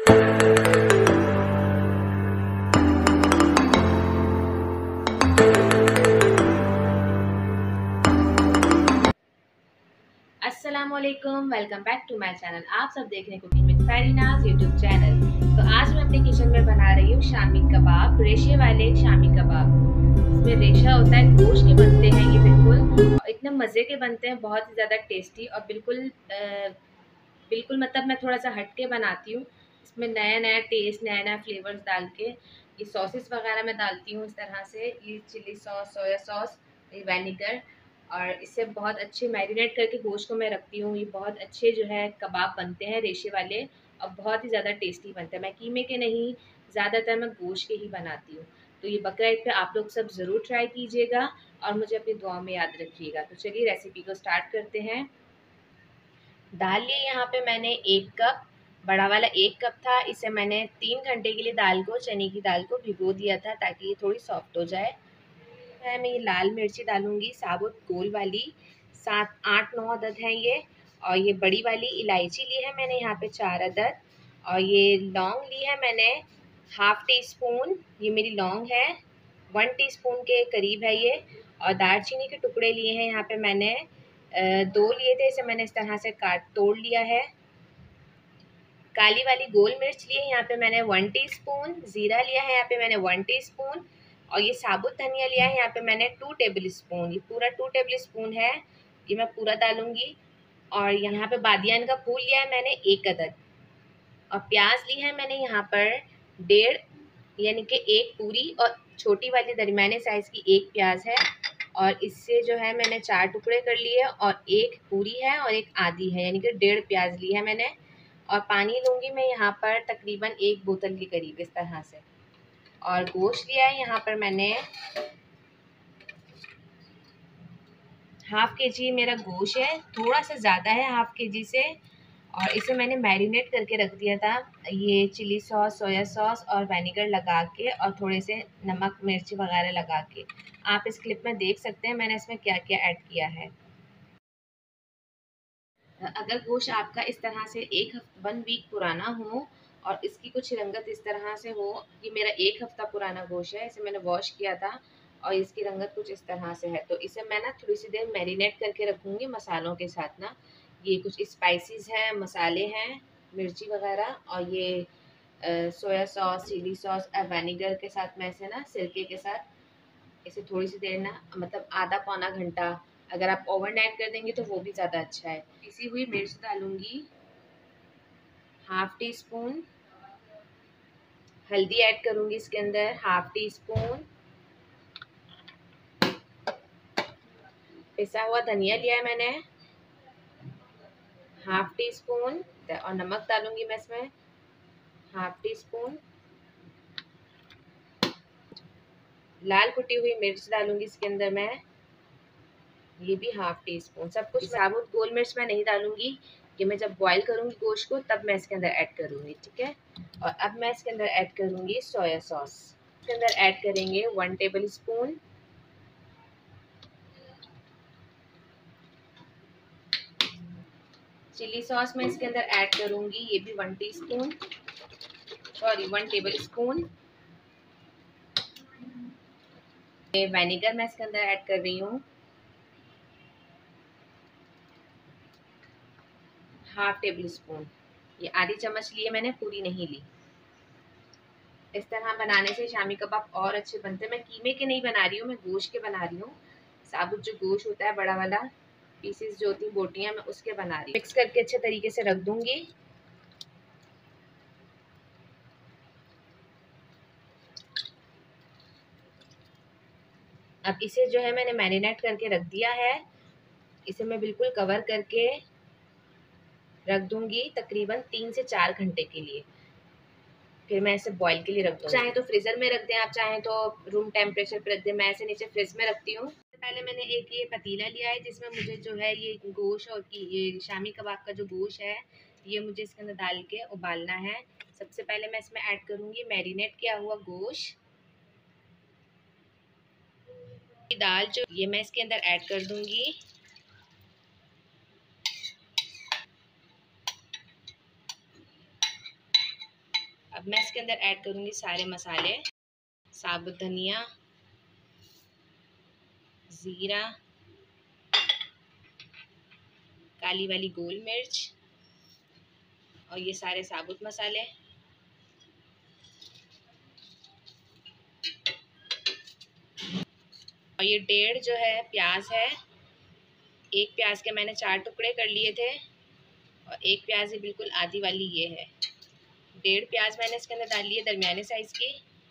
अस्सलामुअलैकुम, welcome back to my channel. आप सब देख रहे हैं cooking with Farinaz YouTube channel. तो आज मैं अपने किचन में बना रही हूँ शामी कबाब, रेशे वाले शामी कबाब। इसमें रेशा होता है, गोश्त के बनते हैं ये बिल्कुल, और इतने मज़े के बनते हैं, बहुत ही ज़्यादा टेस्टी और बिल्कुल मतलब मैं थोड़ा सा हट के बनाती हूँ। इसमें नया नया टेस्ट, नया नया फ्लेवर्स डाल के, ये सॉसेस वगैरह मैं डालती हूँ इस तरह से, ये चिली सॉस, सोया सॉस, ये विनेगर, और इसे बहुत अच्छे मैरिनेट करके गोश्त को मैं रखती हूँ। ये बहुत अच्छे जो है कबाब बनते हैं रेशे वाले, और बहुत ही ज़्यादा टेस्टी बनते हैं। मैं कीमे के नहीं, ज़्यादातर मैं गोश्त के ही बनाती हूँ। तो ये बकरा ईद पे आप लोग सब ज़रूर ट्राई कीजिएगा और मुझे अपनी दुआ में याद रखिएगा। तो चलिए रेसिपी को स्टार्ट करते हैं। दाल लिए यहाँ पे मैंने 1 कप, बड़ा वाला 1 कप था। इसे मैंने 3 घंटे के लिए दाल को, चने की दाल को भिगो दिया था ताकि ये थोड़ी सॉफ्ट हो जाए। मैं ये लाल मिर्ची डालूंगी साबुत गोल वाली, 7-8-9 अदद हैं ये। और ये बड़ी वाली इलायची ली है मैंने यहाँ पे 4 अदद। और ये लौंग ली है मैंने ½ टी स्पून, ये मेरी लौंग है। 1 टीस्पून के करीब है ये। और दालचीनी के टुकड़े लिए हैं यहाँ पे मैंने 2 लिए थे, इसे मैंने इस तरह से तोड़ लिया है। काली वाली गोल मिर्च लिए यहाँ पे मैंने 1 टीस्पून, जीरा लिया है यहाँ पे मैंने 1 टीस्पून, और ये साबुत धनिया लिया है यहाँ पे मैंने 2 टेबल स्पून। ये पूरा 2 टेबल स्पून है, ये मैं पूरा डालूंगी। और यहाँ पे बादियान का फूल लिया है मैंने 1 अदद। और प्याज ली है मैंने यहाँ पर 1.5, यानी कि 1 पूरी, और छोटी वाली दरमियाने साइज़ की 1 प्याज है। और इससे जो है मैंने 4 टुकड़े कर लिए, और 1 पूरी है और 1 आधी है, यानी कि 1.5 प्याज ली है मैंने। और पानी लूँगी मैं यहाँ पर तकरीबन 1 बोतल के करीब इस तरह से। और गोश्त लिया है यहाँ पर मैंने ½ kg मेरा गोश्त है, थोड़ा सा ज़्यादा है ½ kg से। और इसे मैंने मैरिनेट करके रख दिया था, ये चिली सॉस, सोया सॉस और विनेगर लगा के, और थोड़े से नमक मिर्च वगैरह लगा के। आप इस क्लिप में देख सकते हैं मैंने इसमें क्या क्या ऐड किया है। अगर गोश्त आपका इस तरह से 1 वीक पुराना हो और इसकी कुछ रंगत इस तरह से हो, ये मेरा 1 हफ्ता पुराना गोश्त है, इसे मैंने वॉश किया था और इसकी रंगत कुछ इस तरह से है, तो इसे मैं ना थोड़ी सी देर मैरिनेट करके रखूँगी मसालों के साथ ना। ये कुछ स्पाइसेस हैं, मसाले हैं, मिर्ची वगैरह, और ये सोया सॉस, चिली सॉस और विनेगर के साथ मैं इसे ना सिरके के साथ इसे थोड़ी सी देर ना, मतलब आधा पौना घंटा, अगर आप ओवरनाइट कर देंगे तो वो भी ज़्यादा अच्छा है। पिसी हुई मिर्च डालूंगी ½ टीस्पून, हल्दी ऐड करूंगी इसके अंदर ½ टीस्पून, पिसा हुआ धनिया लिया है मैंने ½ टीस्पून, और नमक डालूंगी मैं इसमें ½ टीस्पून। लाल कुटी हुई मिर्च डालूंगी इसके अंदर मैं, ये भी ½ टीस्पून। सब कुछ साबुत गोल मिर्च मैं नहीं डालूंगी, ये मैं जब बॉईल करूंगी गोश्त को तब मैं इसके अंदर ऐड करूंगी, ठीक है। और अब मैं इसके अंदर ऐड करूंगी सोया सॉस। इसके अंदर ऐड करेंगे 1 टेबल स्पून, चिली सॉस मैं इसके अंदर ऐड करूंगी, ये भी 1 teaspoon, sorry 1 tablespoon. Vinegar मैं इसके अंदर ऐड कर रही हूँ ½ टेबल स्पून, ये आधी चम्मच लिए मैंने, पूरी नहीं ली। इस तरह बनाने से शामी कबाब और अच्छे बनते हैं। मैं कीमे के नहीं बना रही हूँ, मैं गोश्त के बना रही हूँ। साबुत जो गोश्त होता है बड़ा वाला, पीसेस जो होती हैं, बोटियाँ, मैं उसके बना रही हूँ। मिक्स करके अच्छे तरीके से रख दूंगी। अब इसे जो है मैंने मैरिनेट करके रख दिया है, इसे मैं बिल्कुल कवर करके रख दूंगी तकरीबन 3 से 4 घंटे के लिए। फिर मैं इसे बॉईल के लिए रख दूँगी। चाहे तो फ्रीज़र में रख दें, आप चाहें तो रूम टेम्परेचर पर रख दें। मैं इसे नीचे फ्रिज में रखती हूँ। पहले मैंने एक ये पतीला लिया है जिसमें मुझे जो है ये गोश्त और ये शामी कबाब का जो गोश्त है, ये मुझे इसके अंदर डाल के उबालना है। सबसे पहले मैं इसमें ऐड करूँगी मैरिनेट किया हुआ गोश्त। दाल जो ये मैं इसके अंदर ऐड कर दूँगी। अब मैं इसके अंदर ऐड करूँगी सारे मसाले, साबुत धनिया, ज़ीरा, काली वाली गोल मिर्च और ये सारे साबुत मसाले। और ये 1.5 जो है प्याज है, एक प्याज के मैंने 4 टुकड़े कर लिए थे और एक प्याज ही बिल्कुल आधी वाली ये है। 1.5 प्याज मैंने इसके अंदर डाल ली है दरमियाने साइज़ की।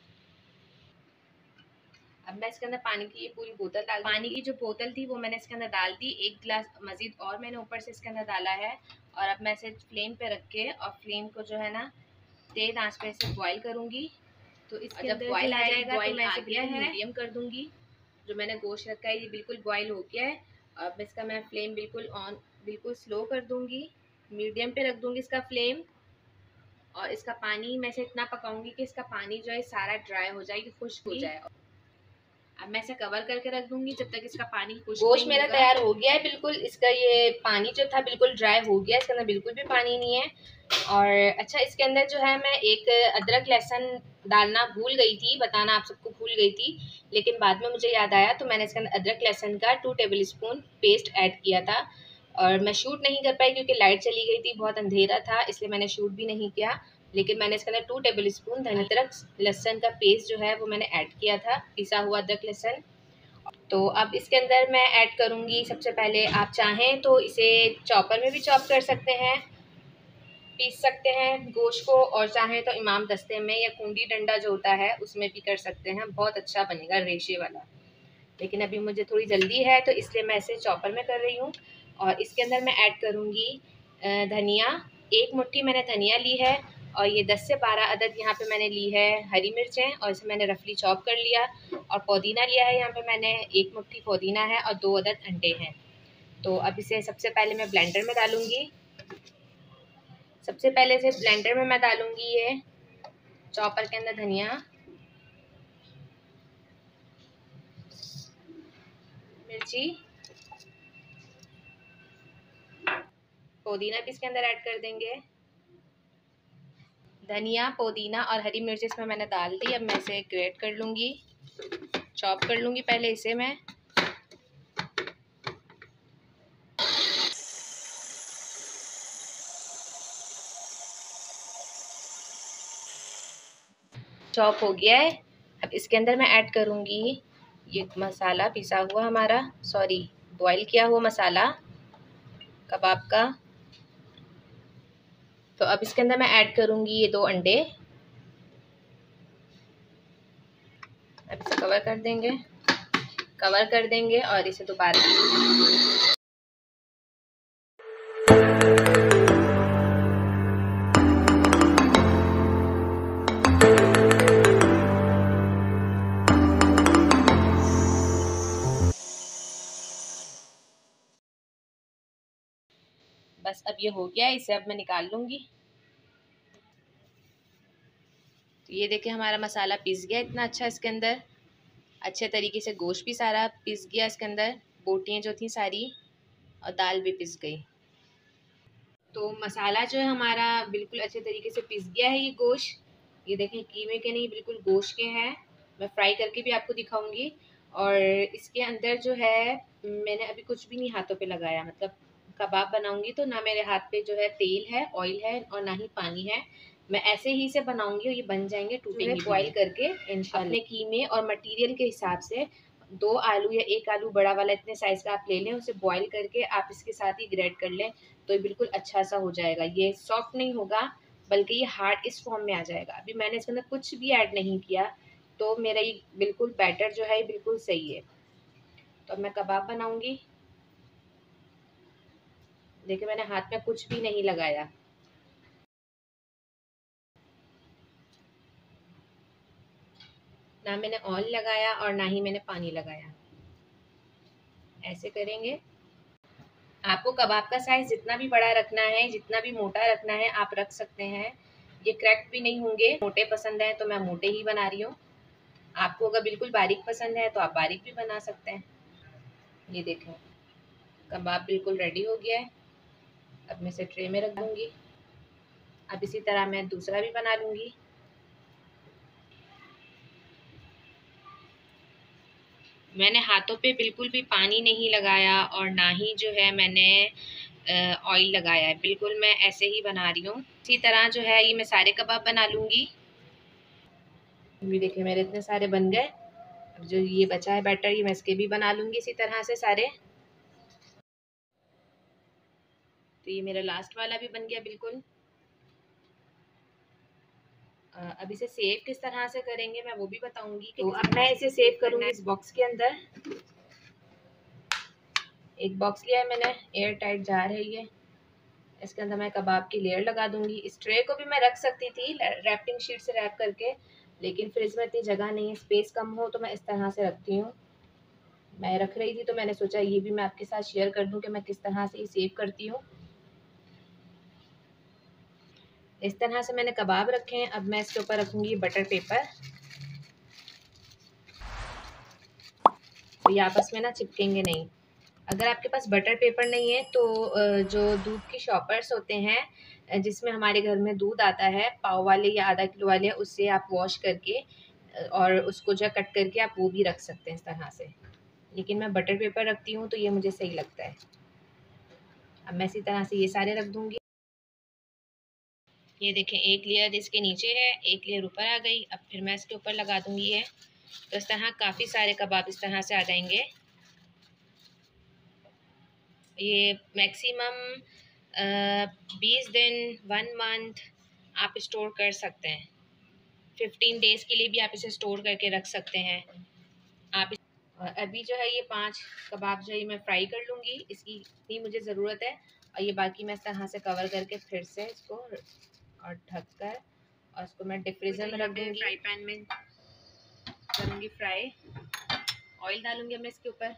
अब मैं इसके अंदर पानी की ये पूरी बोतल डाल, पानी की जो बोतल थी वो मैंने इसके अंदर डाल दी। 1 गिलास मज़ीद और मैंने ऊपर से इसके अंदर डाला है। और अब मैं इसे फ्लेम पे रख के और फ्लेम को जो है ना तेज़ आंच पे इसे बॉईल करूँगी। तो इसके जब बॉईल आ जाएगा तो मैं इसे बिल्कुल मीडियम कर दूँगी। जो मैंने गोश्त रखा है ये बिल्कुल बॉईल हो गया है। अब इसका मैं फ्लेम बिल्कुल स्लो कर दूँगी, मीडियम पे रख दूँगी इसका फ्लेम। और इसका पानी मैं इसे इतना पकाऊंगी कि इसका पानी जो है सारा ड्राई हो जाए, खुश्क हो जाए। अब मैं इसे कवर करके रख दूंगी जब तक इसका पानी खुश्क नहीं होगा। गोश्त मेरा तैयार हो गया है बिल्कुल। इसका ये पानी जो था बिल्कुल ड्राई हो गया है, इसके अंदर बिल्कुल भी पानी नहीं है। और अच्छा, इसके अंदर जो है मैं एक अदरक लहसुन डालना भूल गई थी, बताना आप सबको भूल गई थी, लेकिन बाद में मुझे याद आया तो मैंने इसके अंदर अदरक लहसुन का 2 टेबल स्पून पेस्ट ऐड किया था। और मैं शूट नहीं कर पाई क्योंकि लाइट चली गई थी, बहुत अंधेरा था, इसलिए मैंने शूट भी नहीं किया। लेकिन मैंने इसके अंदर 2 टेबल स्पून अदरक लहसुन का पेस्ट जो है वो मैंने ऐड किया था, पिसा हुआ अदरक लहसुन। तो अब इसके अंदर मैं ऐड करूँगी, सबसे पहले आप चाहें तो इसे चॉपर में भी चॉप कर सकते हैं, पीस सकते हैं गोश्त को, और चाहें तो इमाम दस्ते में या कुंडी डंडा जो होता है उसमें भी कर सकते हैं, बहुत अच्छा बनेगा रेशे वाला। लेकिन अभी मुझे थोड़ी जल्दी है तो इसलिए मैं इसे चॉपर में कर रही हूँ। और इसके अंदर मैं ऐड करूँगी धनिया। 1 मुट्ठी मैंने धनिया ली है और ये 10 से 12 अदद यहाँ पे मैंने ली है हरी मिर्चें और इसे मैंने रफली चॉप कर लिया। और पुदीना लिया है यहाँ पे मैंने 1 मुट्ठी पुदीना है और 2 अदद अंडे हैं। तो अब इसे सबसे पहले मैं ब्लेंडर में डालूँगी। सबसे पहले इसे ब्लेंडर में मैं डालूँगी ये चॉपर के अंदर धनिया, मिर्ची, पुदीना भी इसके अंदर ऐड कर देंगे। धनिया, पुदीना और हरी मिर्च इसमें मैंने डाल दी। अब मैं इसे ग्रेट कर लूँगी, चॉप कर लूँगी पहले इसे मैं। चॉप हो गया है। अब इसके अंदर मैं ऐड करूँगी ये मसाला पिसा हुआ हमारा, बॉईल किया हुआ मसाला कबाब का। तो अब इसके अंदर मैं ऐड करूँगी ये 2 अंडे। अब इसे कवर कर देंगे और इसे दोबारा बस अब ये हो गया है, इसे अब मैं निकाल लूँगी। तो ये देखिए हमारा मसाला पिस गया इतना अच्छा, इसके अंदर अच्छे तरीके से गोश्त भी सारा पिस गया, इसके अंदर बोटियाँ जो थी सारी और दाल भी पिस गई। तो मसाला जो है हमारा बिल्कुल अच्छे तरीके से पिस गया है। ये गोश्त, ये देखें कीमे के नहीं बिल्कुल गोश्त के हैं। मैं फ्राई करके भी आपको दिखाऊंगी। और इसके अंदर जो है मैंने अभी कुछ भी नहीं हाथों पे लगाया, मतलब कबाब बनाऊंगी तो ना मेरे हाथ पे जो है तेल है, ऑयल है और ना ही पानी है। मैं ऐसे ही से बनाऊंगी और ये बन जाएंगे, टूटेंगे बॉईल करके इंशाल्लाह। अपने कीमे और मटेरियल के हिसाब से 2 आलू या 1 आलू बड़ा वाला इतने साइज का आप ले लें, उसे बॉईल करके आप इसके साथ ही ग्रेट कर लें तो ये बिल्कुल अच्छा सा हो जाएगा। ये सॉफ्ट नहीं होगा बल्कि ये हार्ड इस फॉर्म में आ जाएगा। अभी मैंने इसके अंदर कुछ भी ऐड नहीं किया तो मेरा ये बिल्कुल बैटर जो है बिल्कुल सही है। तो अब मैं कबाब बनाऊंगी। देखिए मैंने हाथ में कुछ भी नहीं लगाया, ना मैंने ऑयल लगाया और ना ही मैंने पानी लगाया। ऐसे करेंगे। आपको कबाब का साइज जितना भी बड़ा रखना है, जितना भी मोटा रखना है आप रख सकते हैं। ये क्रैक्ड भी नहीं होंगे। मोटे पसंद है तो मैं मोटे ही बना रही हूँ, आपको अगर बिल्कुल बारीक पसंद है तो आप बारीक भी बना सकते हैं। ये देखें कबाब बिल्कुल रेडी हो गया है। अब मैं इसे ट्रे में रख दूँगी। अब इसी तरह मैं दूसरा भी बना लूँगी। मैंने हाथों पे बिल्कुल भी पानी नहीं लगाया और ना ही जो है मैंने ऑयल लगाया है, बिल्कुल मैं ऐसे ही बना रही हूँ। इसी तरह जो है ये मैं सारे कबाब बना लूँगी। ये देखिए मेरे इतने सारे बन गए। अब जो ये बचा है बैटर ये मैं इसके भी बना लूँगी इसी तरह से सारे। तो ये मेरा लास्ट वाला भी बन गया बिल्कुल। अब इसे सेव किस तरह से करेंगे मैं वो भी बताऊंगी। तो अब मैं इसे सेव करूंगी इस बॉक्स के अंदर। एक बॉक्स लिया है मैंने, एयर टाइट जार है ये। इसके अंदर मैं कबाब की लेयर लगा दूंगी। इस ट्रे को भी मैं रख सकती थी रैपिंग शीट से रैप करके, लेकिन फ्रिज में इतनी जगह नहीं है, स्पेस कम हो तो मैं इस तरह से रखती हूँ। मैं रख रही थी तो मैंने सोचा ये भी मैं आपके साथ शेयर कर दूं कि मैं किस तरह से ये सेव करती हूँ। इस तरह से मैंने कबाब रखे हैं। अब मैं इसके ऊपर रखूंगी बटर पेपर, तो ये आपस में ना चिपकेंगे नहीं। अगर आपके पास बटर पेपर नहीं है तो जो दूध की शॉपर्स होते हैं जिसमें हमारे घर में दूध आता है पाव वाले या आधा किलो वाले, उससे आप वॉश करके और उसको जो कट करके आप वो भी रख सकते हैं इस तरह से। लेकिन मैं बटर पेपर रखती हूँ तो ये मुझे सही लगता है। अब मैं इसी तरह से ये सारे रख दूँगी। ये देखें एक लेयर इसके नीचे है, एक लेयर ऊपर आ गई। अब फिर मैं इसके ऊपर लगा दूँगी ये। तो इस तरह काफ़ी सारे कबाब इस तरह से आ जाएंगे। ये मैक्सिमम 20 दिन 1 मंथ आप स्टोर कर सकते हैं। 15 डेज़ के लिए भी आप इसे स्टोर करके रख सकते हैं आप। अभी जो है ये 5 कबाब जो है मैं फ्राई कर लूँगी, इसकी इतनी मुझे ज़रूरत है। और ये बाकी मैं इस तरह से कवर करके फिर से इसको और ढक कर और इसको मैं डिप फ्रीज़र में रख दूँगी। फ्राई पैन में करूँगी फ्राई। ऑयल डालूँगी मैं इसके ऊपर।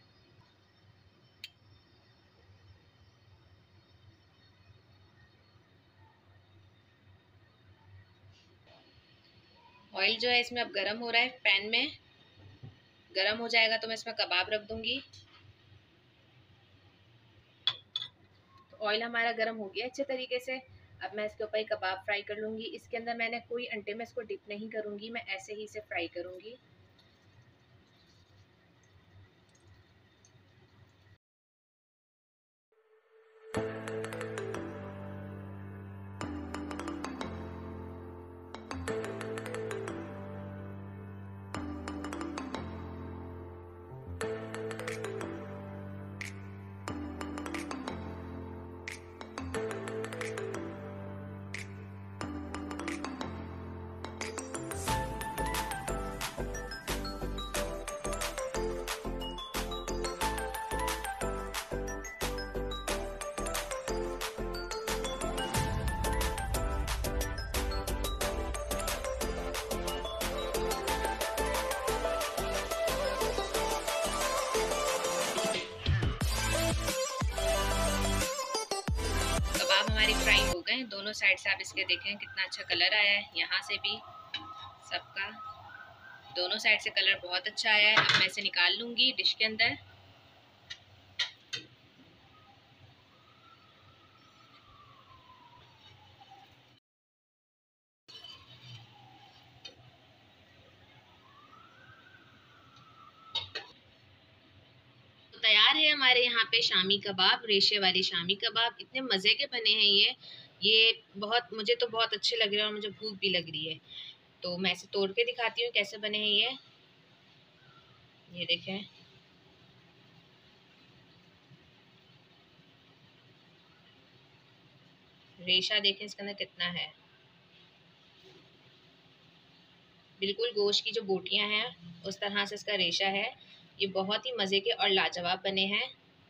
ऑयल जो है इसमें अब गर्म हो रहा है, पैन में गर्म हो जाएगा तो मैं इसमें कबाब रख दूँगी। ऑयल हमारा गर्म हो गया अच्छे तरीके से। अब मैं इसके ऊपर कबाब फ्राई कर लूँगी। इसके अंदर मैंने कोई अंडे में इसको डिप नहीं करूँगी, मैं ऐसे ही इसे फ्राई करूँगी। हमारी फ्राई हो गए दोनों साइड से। आप इसके देखें कितना अच्छा कलर आया है, यहाँ से भी सबका दोनों साइड से कलर बहुत अच्छा आया है। अब मैं इसे निकाल लूँगी डिश के अंदर। तो तैयार है हमारे यहाँ पे शामी कबाब, रेशे वाले शामी कबाब। इतने मज़े के बने हैं ये बहुत, मुझे तो बहुत अच्छे लग रहे हैं और मुझे भूख भी लग रही है। तो मैं इसे तोड़ के दिखाती हूँ कैसे बने हैं ये देखें। रेशा देखें इसके अंदर कितना है, बिल्कुल गोश्त की जो बोटियां हैं उस तरह से इसका रेशा है। ये बहुत ही मज़े के और लाजवाब बने हैं।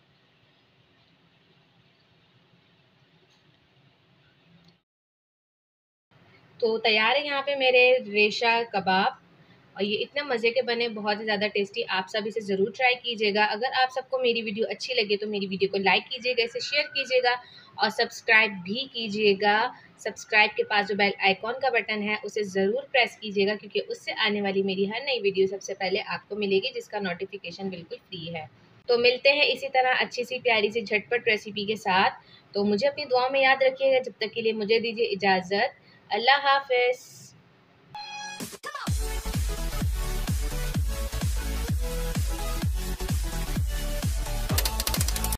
तो तैयार है यहाँ पे मेरे रेशा कबाब और ये इतने मज़े के बने, बहुत ही ज़्यादा टेस्टी। आप सब इसे ज़रूर ट्राई कीजिएगा। अगर आप सबको मेरी वीडियो अच्छी लगे तो मेरी वीडियो को लाइक कीजिएगा, इसे शेयर कीजिएगा और सब्सक्राइब भी कीजिएगा। सब्सक्राइब के पास जो बेल आइकॉन का बटन है उसे ज़रूर प्रेस कीजिएगा, क्योंकि उससे आने वाली मेरी हर नई वीडियो सबसे पहले आपको मिलेगी, जिसका नोटिफिकेशन बिल्कुल फ्री है। तो मिलते हैं इसी तरह अच्छी सी प्यारी सी झटपट रेसिपी के साथ। तो मुझे अपनी दुआओं में याद रखिएगा। जब तक के लिए मुझे दीजिए इजाज़त। अल्लाह हाफ़िज़।